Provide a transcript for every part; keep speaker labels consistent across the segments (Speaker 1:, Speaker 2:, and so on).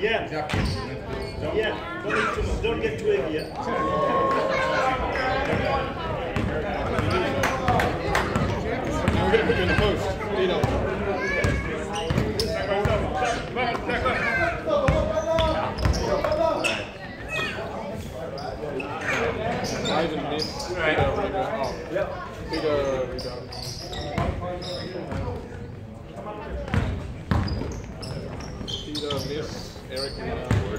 Speaker 1: Yeah. Yeah. Don't get too heavy yet.
Speaker 2: Now we're going to put you in the post. You know. Eyes and miss. Right. Yep. Big rebound. Miss. Eric Ward.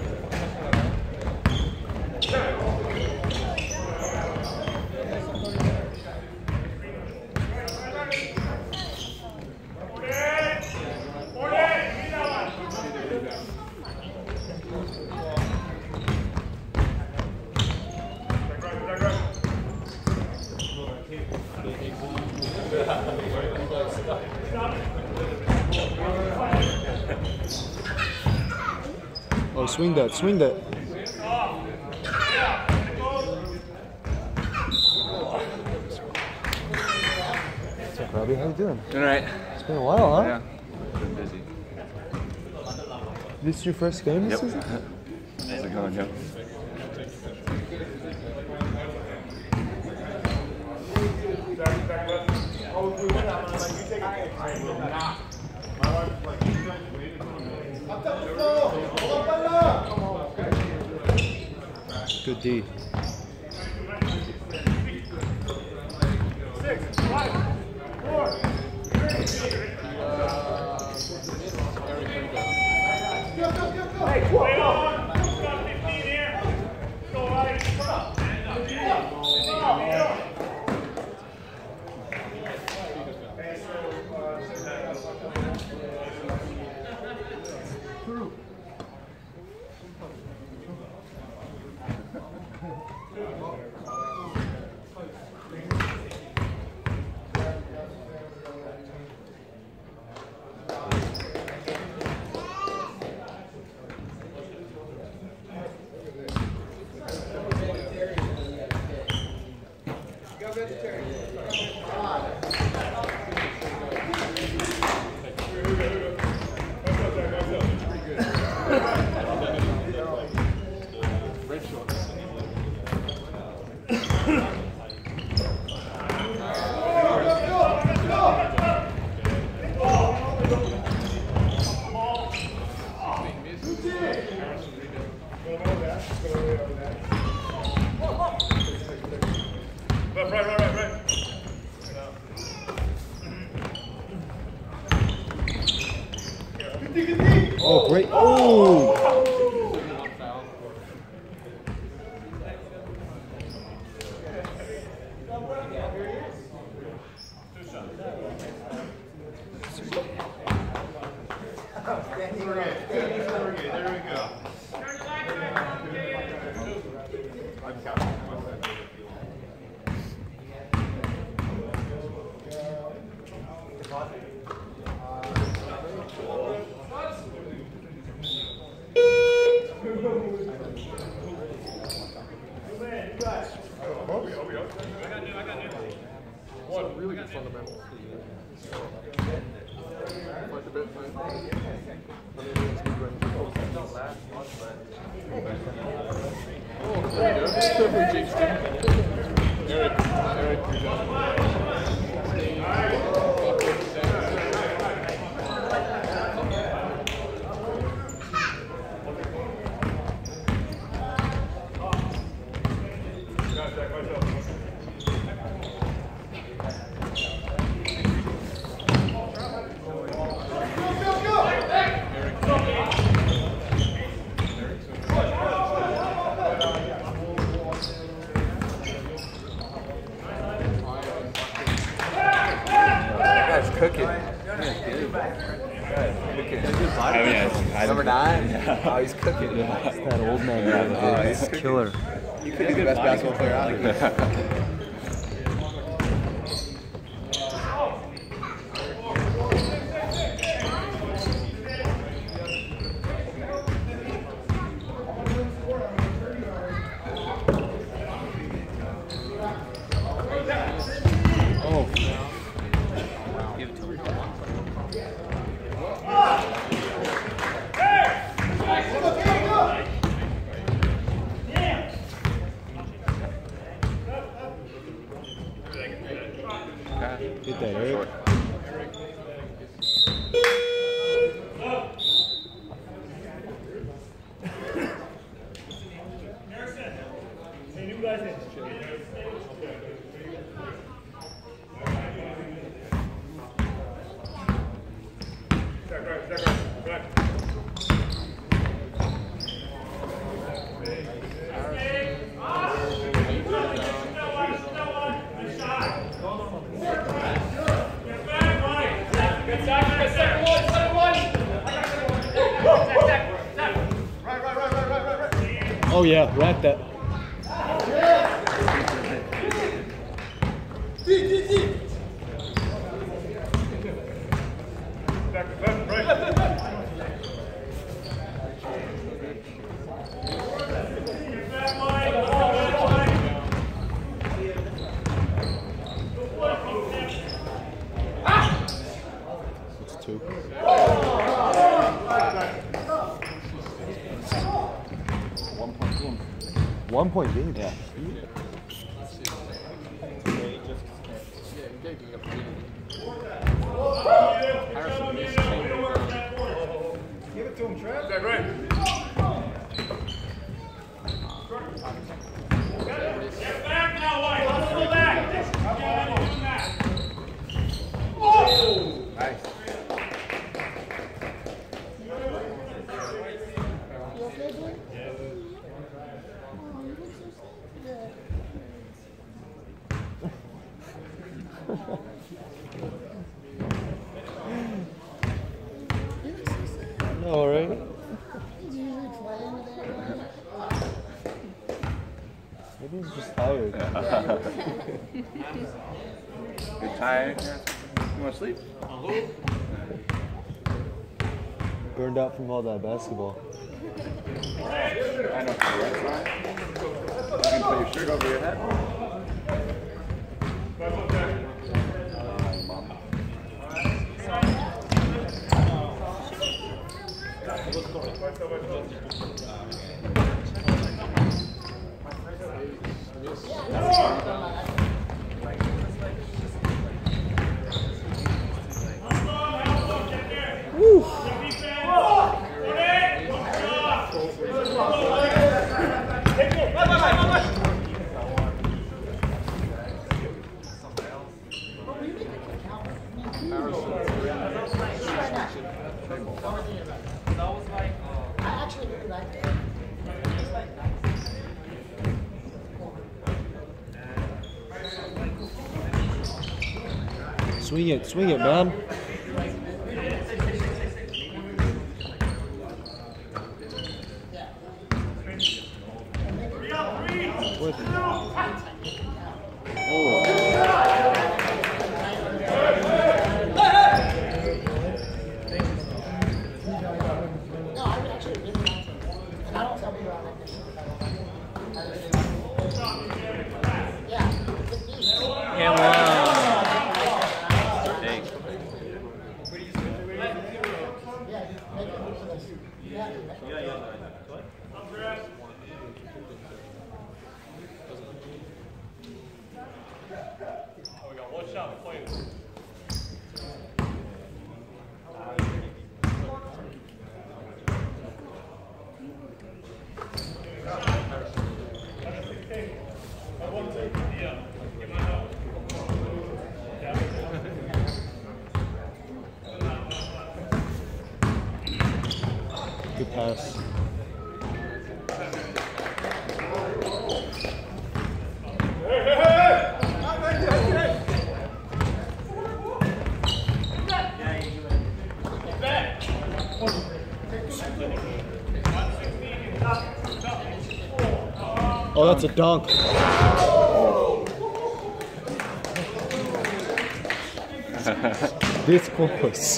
Speaker 3: Oh, swing that, swing that. What's up, Robbie? How you doing?
Speaker 4: Doing alright.
Speaker 3: It's been a while, huh?
Speaker 4: Yeah. Been busy.
Speaker 3: This is your first game this season?
Speaker 4: How's it going, Joe?
Speaker 3: Good D.
Speaker 1: 6, 5, 4, 3. Hey, go on. Got 15 here. Go right. Come on.
Speaker 3: Oh, great. Oh!
Speaker 2: Really good fundamentals. Quite a bit, oh, there we go. Eric,
Speaker 4: Cooking.
Speaker 5: Number 9? Yeah. Oh, he's cooking.
Speaker 3: It's that old man guy, dude. He's a killer.
Speaker 5: You could be the best basketball player out here.
Speaker 1: Hey!
Speaker 3: Oh yeah, rack that. It's 2.
Speaker 4: 1 point game.
Speaker 3: 1 point game.
Speaker 4: Yeah.
Speaker 2: Give it to him, Trev.
Speaker 1: Is that right? Get back now, White. Let's go back. Yeah, doing that. Oh!
Speaker 2: Nice.
Speaker 3: All right. Maybe he's just tired.
Speaker 4: You're tired? You want to sleep?
Speaker 3: Burned out from all that basketball.
Speaker 4: I know. That's right. You can put your shirt over your head. Mom.
Speaker 3: Swing it, man.
Speaker 1: We got one shot to play.
Speaker 3: Good pass. Oh, that's a dunk. This close.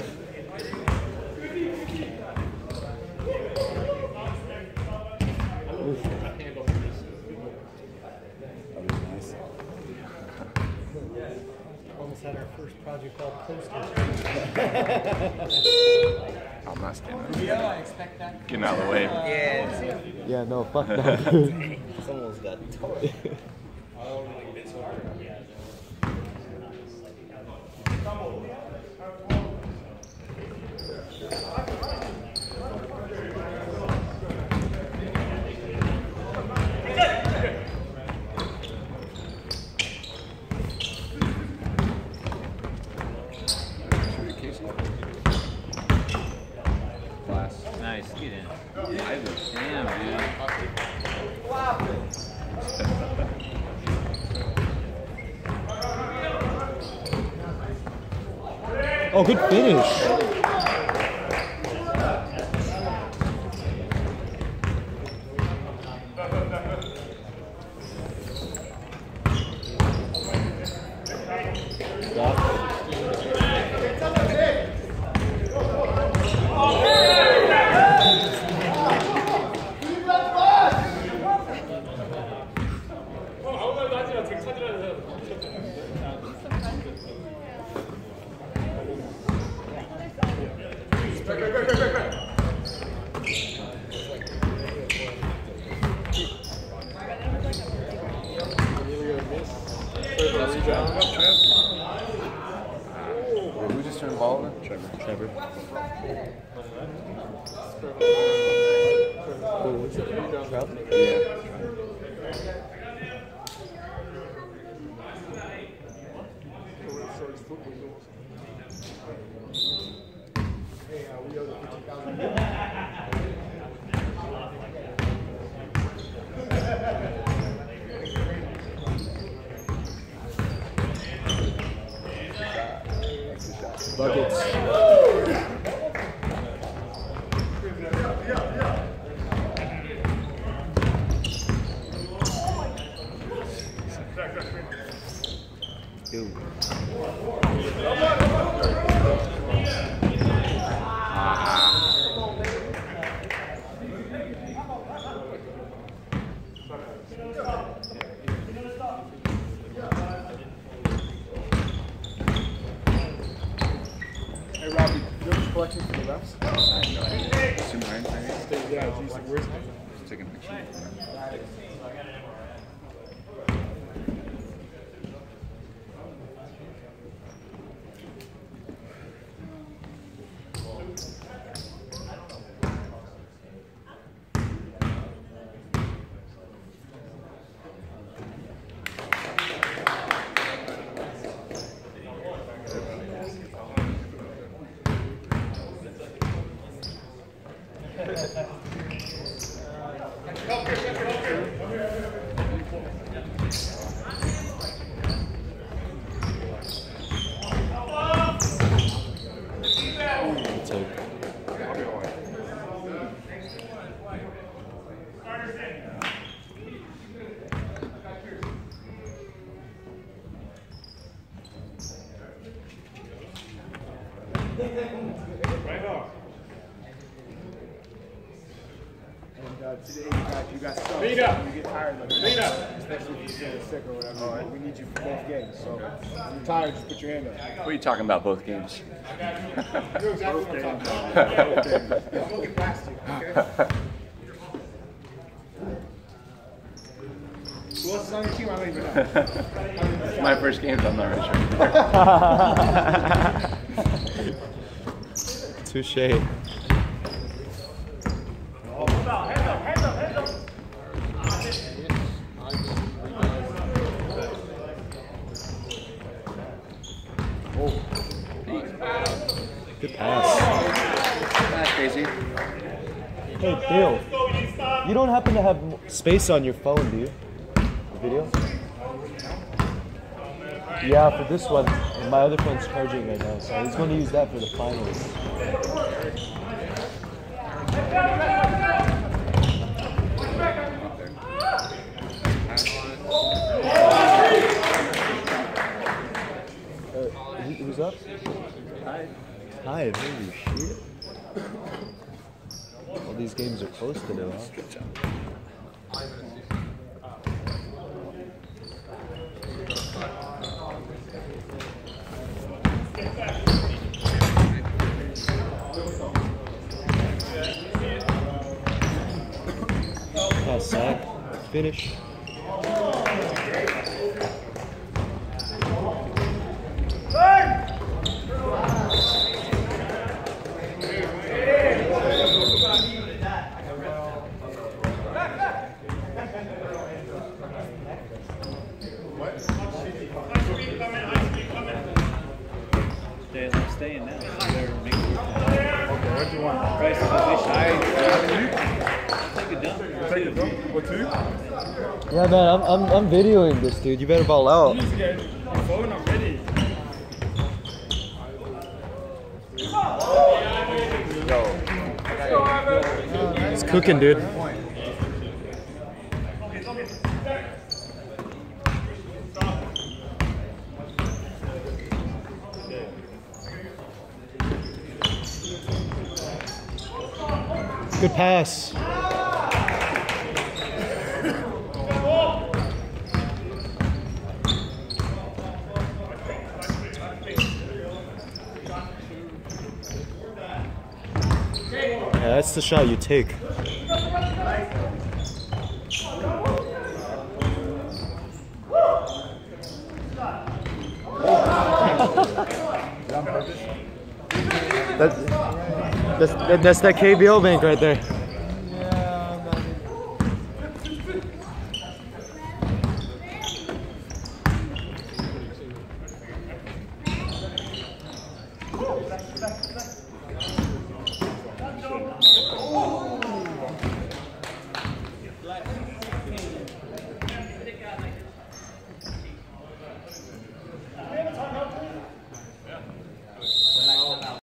Speaker 2: Almost had our first project called Posters.
Speaker 4: I'm not standing. Getting out of the way.
Speaker 3: Yeah, no, fuck that, dude.
Speaker 5: Someone's got toy.
Speaker 6: Nice, get in.
Speaker 4: Either.
Speaker 6: Damn, dude.
Speaker 3: Oh, good finish. was it? Trout?
Speaker 4: Yeah.
Speaker 3: Buckets. Dude.
Speaker 2: Hey, Robbie, you have collections for the refs?
Speaker 4: Some irons, maybe?
Speaker 2: Yeah, geez, where's
Speaker 4: Just taking a picture.
Speaker 2: today you got stuff.
Speaker 1: Lead up.
Speaker 2: You get tired of it.
Speaker 1: Lead up.
Speaker 2: Especially if you're sick or whatever. We need you for both games. So if you're tired, just put your hand up.
Speaker 4: What are you talking about, both games?
Speaker 2: You're exactly what I'm talking about. Both games. I'm looking past you, okay? Who else is on your team? I don't even know.
Speaker 4: It's my first game, so I'm not really sure.
Speaker 3: Touche. Good pass.
Speaker 4: That's crazy.
Speaker 3: Hey, Dale. You don't happen to have space on your phone, do you? The video? Yeah, for this one. And my other phone's charging right now, so he's going to use that for the finals. Who's up? Hi, holy shit. All these games are close to now, huh? Pass sack. Finish.
Speaker 6: They're staying now. So they're making it.
Speaker 2: Okay, what do you want?
Speaker 6: Price of position. Take a dump.
Speaker 2: Take a dump? What, two?
Speaker 3: Yeah, man, I'm videoing this, dude. You better ball out.
Speaker 2: You need to get your phone. I'm ready.
Speaker 3: It's cooking, dude. Good pass. Yeah, that's the shot you take. That's that KBO bank right there.